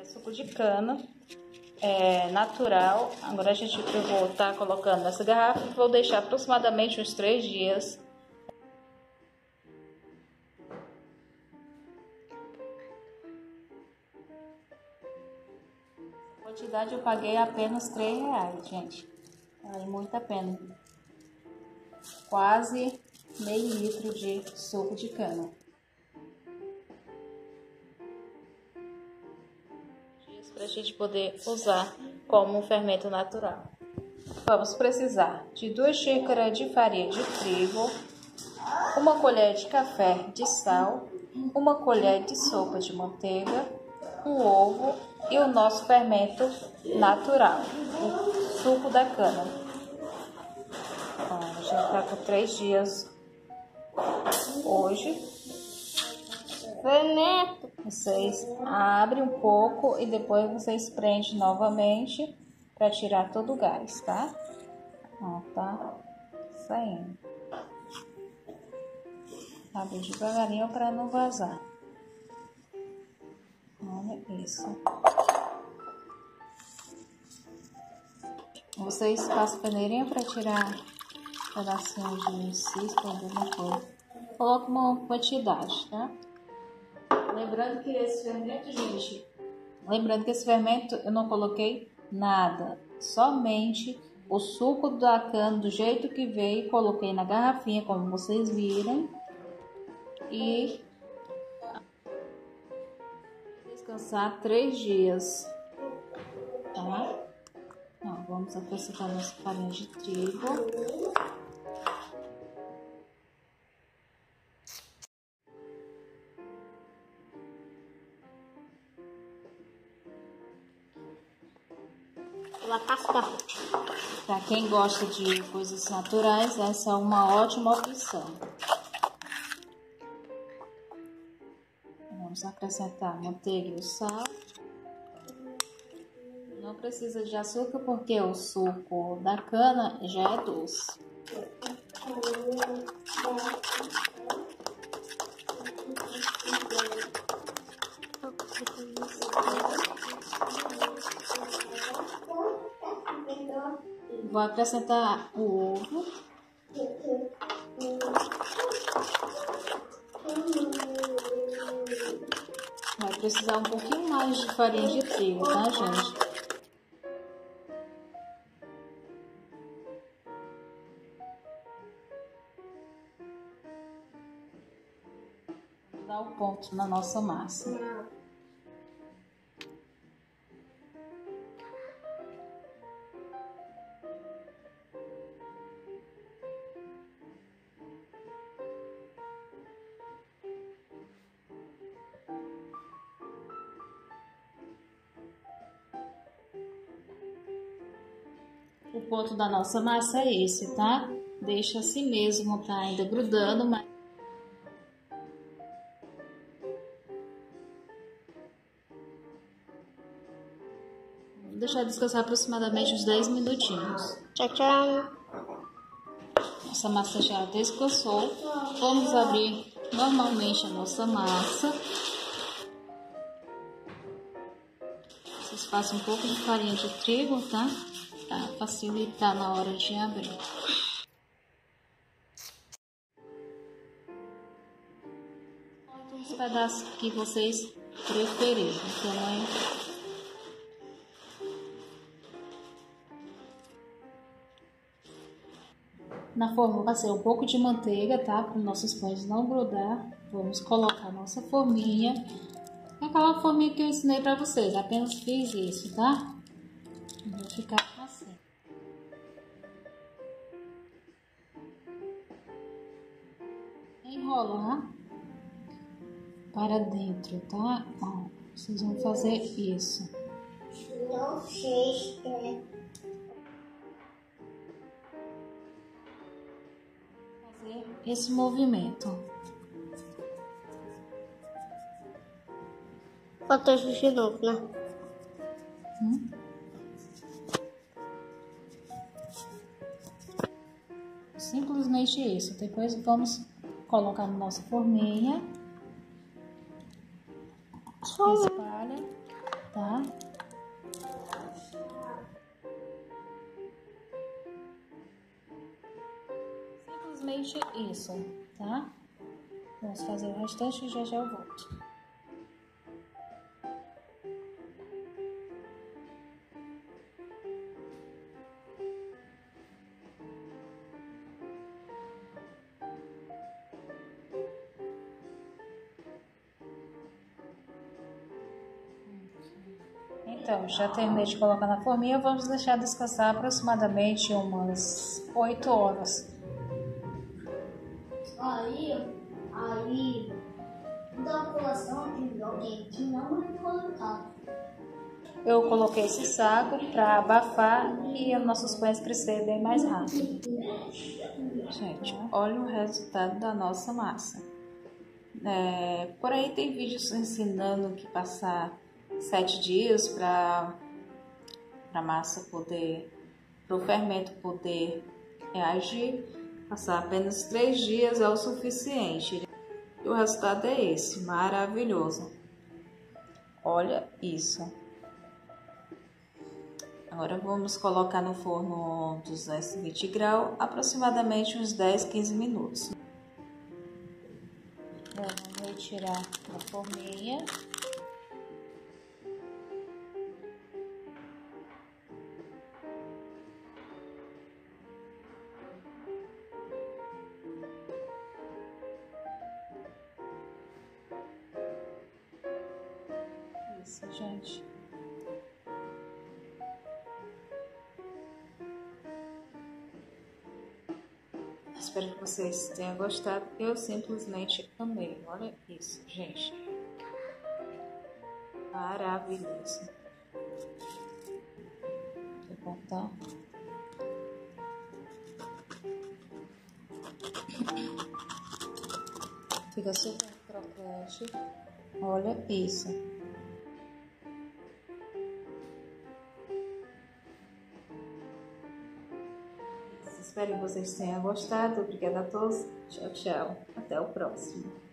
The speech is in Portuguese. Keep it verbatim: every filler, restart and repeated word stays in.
É suco de cana, é natural. Agora a gente, eu vou estar colocando nessa garrafa e vou deixar aproximadamente uns três dias. A quantidade eu paguei apenas três reais, gente. Vale muito a pena. Quase meio litro de suco de cana. Para a gente poder usar como um fermento natural. Vamos precisar de duas xícaras de farinha de trigo, uma colher de café de sal, uma colher de sopa de manteiga, um ovo e o nosso fermento natural, o suco da cana. Bom, a gente está com três dias hoje. Fermento. Vocês abrem um pouco e depois vocês prendem novamente para tirar todo o gás, tá? Ó, tá saindo. Abre devagarinho para não vazar. Olha isso. Vocês passam peneirinha para tirar pedacinhos de cisco, alguma coisa. Coloca uma quantidade, tá? Lembrando que esse fermento, gente, lembrando que esse fermento eu não coloquei nada, somente o suco da cana do jeito que veio, coloquei na garrafinha, como vocês viram, e descansar três dias, tá? Ó, vamos acrescentar nossa farinha de trigo. Para quem gosta de coisas naturais, essa é uma ótima opção. Vamos acrescentar manteiga e o sal. Não precisa de açúcar porque o suco da cana já é doce. Vou acrescentar o ovo. Vai precisar um pouquinho mais de farinha de trigo, tá, gente? Vou dar o ponto na nossa massa. O ponto da nossa massa é esse, tá? Deixa assim mesmo, tá ainda grudando, mas... Vou deixar descansar aproximadamente uns dez minutinhos. Tchau, tchau. Nossa massa já descansou. Vamos abrir normalmente a nossa massa. Vocês passam um pouco de farinha de trigo, tá? Para facilitar na hora de abrir. Os pedaços que vocês preferirem, então é... Na forma vai ser um pouco de manteiga, tá? Para os nossos pães não grudar. Vamos colocar nossa forminha. É aquela forminha que eu ensinei para vocês, apenas fiz isso, tá? Vai ficar assim. Enrola, né? Para dentro, tá? Ó, vocês vão fazer isso. Não sei. Fazer esse movimento. Falta de novo, né? Hum? Simplesmente isso. Depois vamos colocar na nossa forminha. Espalha. tá? Simplesmente isso, tá? Vamos fazer o restante e já já eu volto. Então, já terminei de colocar na forminha, vamos deixar descansar aproximadamente umas oito horas. Aí, aí, da colação de alguém que não é colocado. Eu coloquei esse saco para abafar e os nossos pães crescerem bem mais rápido. Gente, olha o resultado da nossa massa. É, por aí tem vídeos ensinando que passar sete dias para a massa poder, para o fermento poder reagir. Passar apenas três dias é o suficiente. E o resultado é esse, maravilhoso. Olha isso. Agora vamos colocar no forno duzentos e vinte graus, aproximadamente uns dez, quinze minutos. Vamos retirar a forminha. Isso, gente. Espero que vocês tenham gostado. Eu simplesmente amei. Olha isso, gente. Maravilhoso. Vou botar. Fica super crocante. Olha isso. Espero que vocês tenham gostado. Obrigada a todos. Tchau, tchau. Até o próximo.